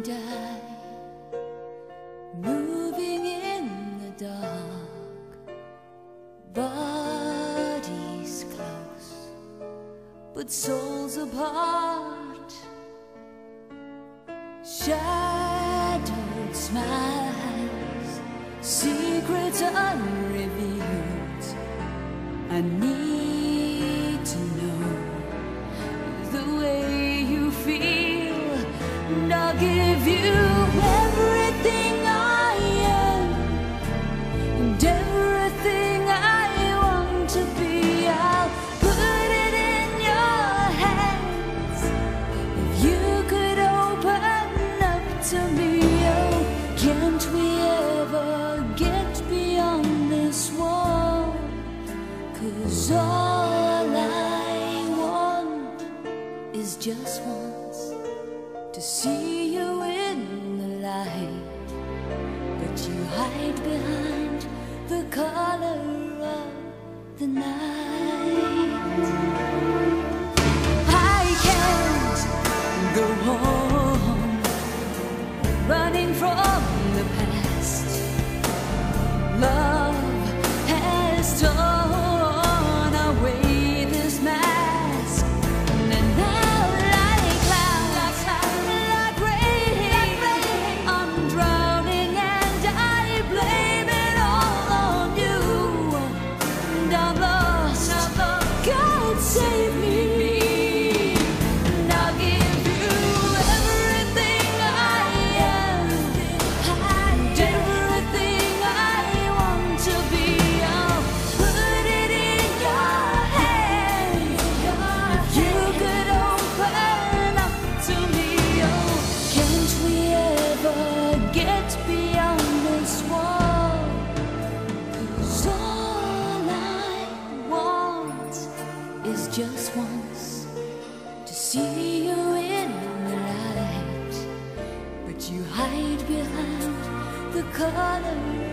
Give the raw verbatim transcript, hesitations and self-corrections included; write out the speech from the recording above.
and I, moving in the dark, bodies close, but souls apart, shadowed smiles, secrets unrevealed. I need to know the way you feel, and I'll give you everything I am and everything I want to be. I'll put it in your hands. If you could open up to me, oh, can't we ever get beyond this wall? 'Cause all I want is just once to see you in the light, but you hide behind the color of the night. I can't go on running from the past. Love has torn away this mask, and now like clouds, like rain, I'm drowning and I blame it all on you, and I'm lost. God save me. And I'll give you everything I am and everything I want to be. I'll put it in your hands. If you could open up to me, oh, can't we ever get beyond this wall? 'Cause all I want is just once to see you in the light, but you hide behind the color